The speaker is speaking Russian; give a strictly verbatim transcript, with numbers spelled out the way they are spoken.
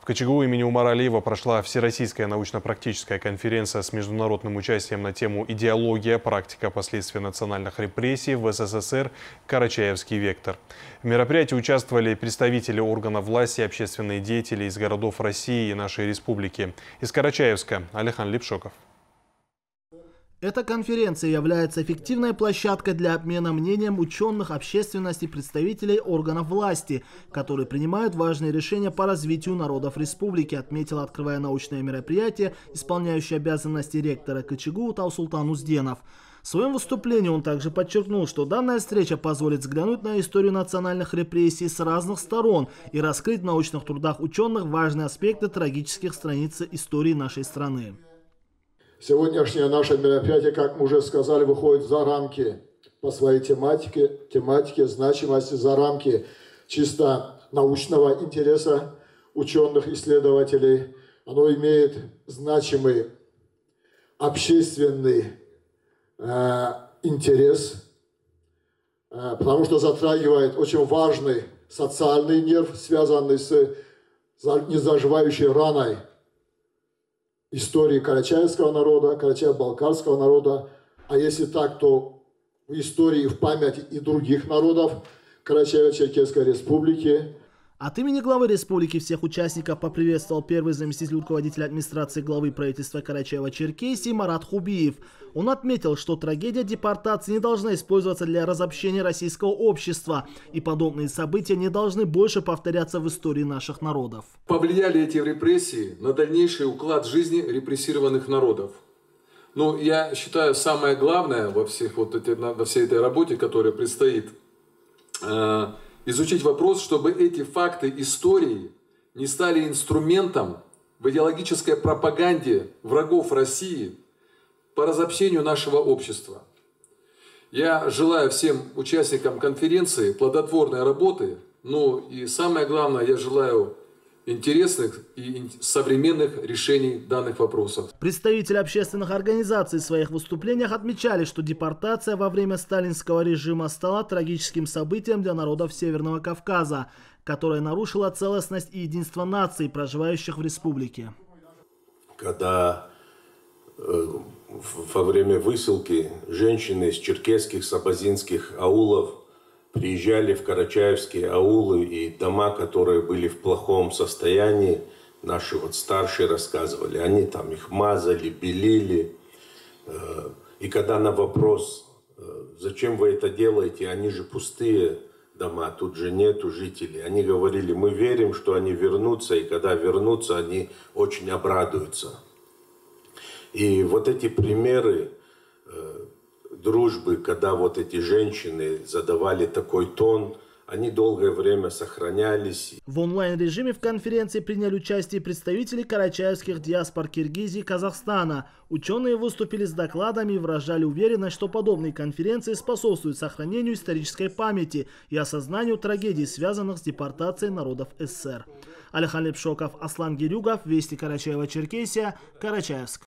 В КЧГУ имени Умара Алиева прошла Всероссийская научно-практическая конференция с международным участием на тему «Идеология. Практика последствий национальных репрессий в СССР. Карачаевский вектор». В мероприятии участвовали представители органов власти и общественные деятели из городов России и нашей республики. Из Карачаевска Алихан Липшоков. Эта конференция является эффективной площадкой для обмена мнением ученых, общественности и представителей органов власти, которые принимают важные решения по развитию народов республики, отметил, открывая научное мероприятие, исполняющий обязанности ректора КЧГУ Таусултан Узденов. В своем выступлении он также подчеркнул, что данная встреча позволит взглянуть на историю национальных репрессий с разных сторон и раскрыть в научных трудах ученых важные аспекты трагических страниц истории нашей страны. Сегодняшнее наше мероприятие, как мы уже сказали, выходит за рамки по своей тематике, тематике значимости, за рамки чисто научного интереса ученых, исследователей. Оно имеет значимый общественный э, интерес, э, потому что затрагивает очень важный социальный нерв, связанный с незаживающей раной истории карачаевского народа, карачаево-балкарского народа, а если так, то в истории и в памяти и других народов Карачаево-Черкесской республики. От имени главы республики всех участников поприветствовал первый заместитель руководителя администрации главы правительства Карачаево-Черкесии Марат Хубиев. Он отметил, что трагедия депортации не должна использоваться для разобщения российского общества, и подобные события не должны больше повторяться в истории наших народов. Повлияли эти репрессии на дальнейший уклад жизни репрессированных народов. Ну, я считаю, самое главное во, всех, вот эти, во всей этой работе, которая предстоит, э изучить вопрос, чтобы эти факты истории не стали инструментом в идеологической пропаганде врагов России по разобщению нашего общества. Я желаю всем участникам конференции плодотворной работы, ну и самое главное, я желаю интересных и современных решений данных вопросов. Представители общественных организаций в своих выступлениях отмечали, что депортация во время сталинского режима стала трагическим событием для народов Северного Кавказа, которое нарушило целостность и единство наций, проживающих в республике. Когда э, во время высылки женщины из черкесских, сабазинских аулов приезжали в карачаевские аулы и дома, которые были в плохом состоянии, наши вот старшие рассказывали, они там их мазали, белили. И когда на вопрос, зачем вы это делаете, они же пустые дома, тут же нету жителей, они говорили, мы верим, что они вернутся, и когда вернутся, они очень обрадуются. И вот эти примеры дружбы, когда вот эти женщины задавали такой тон, они долгое время сохранялись. В онлайн-режиме в конференции приняли участие представители карачаевских диаспор Киргизии и Казахстана. Ученые выступили с докладами и выражали уверенность, что подобные конференции способствуют сохранению исторической памяти и осознанию трагедий, связанных с депортацией народов СССР. Алихан Липшоков, Аслан Гирюгов, Вести Карачаево-Черкесия, Карачаевск.